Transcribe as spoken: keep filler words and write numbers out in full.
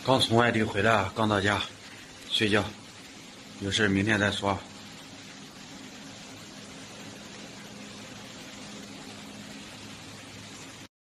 刚从外地回来，刚到家，睡觉，有事明天再说。